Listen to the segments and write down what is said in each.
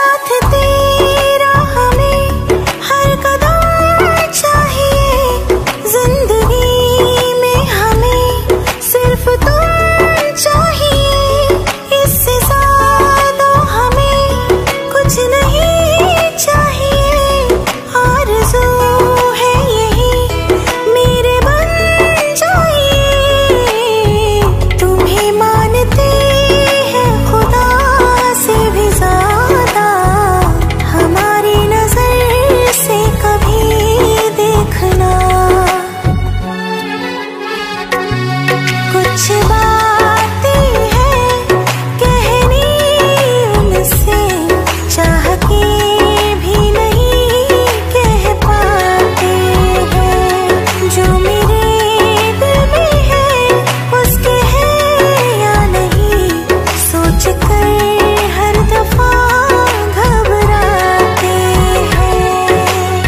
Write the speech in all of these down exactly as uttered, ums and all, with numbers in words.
साथ तेरा हमें हर कदम चाहिए, जिंदगी में हमें सिर्फ तुम चाहिए। इससे ज्यादा हमें कुछ नहीं चाहिए, आरज़ू है यही मेरे बन जाइए। तुम्हें मानते हैं खुदा से भी ज्यादा, हमारी नजर से कभी देखना। कुछ बातें हैं कहनी उनसे, चाह के भी नहीं कह पाते हैं। जो मेरे दिल में है उसके है या नहीं, सोच कर हर दफा घबराते हैं।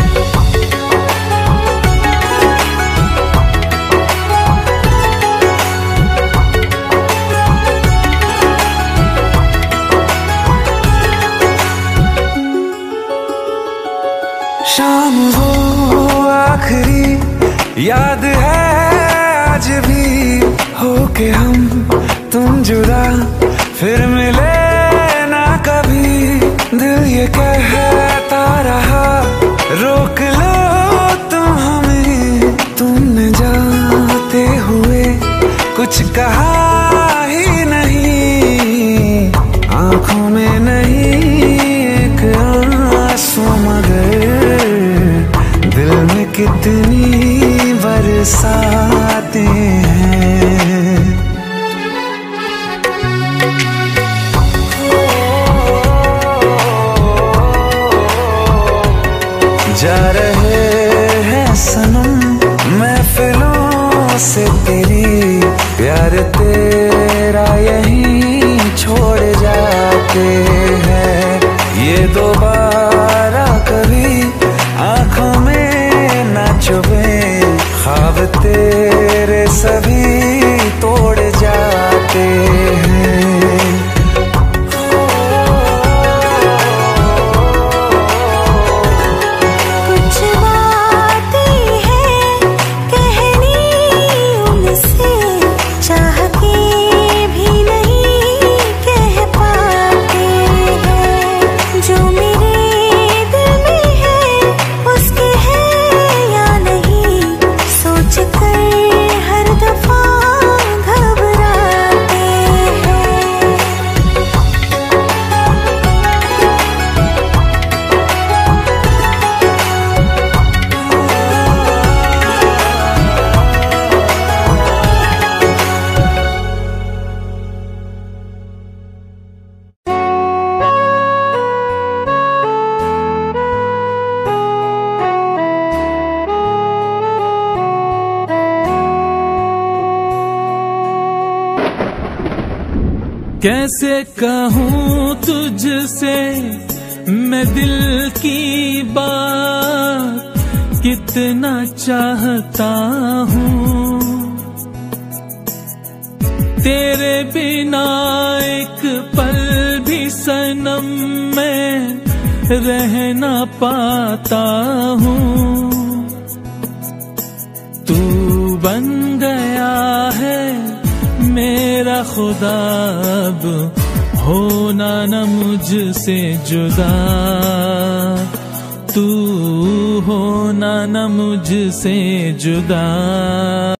शाम वो आखिरी याद है आज भी, हो के हम तुम जुदा फिर मिले ना कभी। दिल ये कहता रहा रोक लो तुम हमें, तुमने जाते हुए कुछ कहा ही नहीं। आंखों में नहीं एक आंसू मगर दिल में कितनी बरसाते हैं। जा रहे हैं सनम महफिलों से तेरी, प्यार तेरा यहीं छोड़ जाते हैं। ये दोबारा कभी आंखों में ना चुभे, ख्वाब तेरे सभी तोड़ जाते हैं। कुछ बातें हैं कहनी उनसे, चाह के भी नहीं कह पाते हैं। जो मेरे दिल में है उसके है या नहीं, सोच कर हर दफा घबराते हैं। कैसे कहूँ तुझसे मैं दिल की बात, कितना चाहता हूँ तेरे बिना एक पल भी सनम मैं रह ना पाता हूँ। तू बन गया है मेरा खुदा, अब होना न मुझसे जुदा। तू होना न मुझसे जुदा।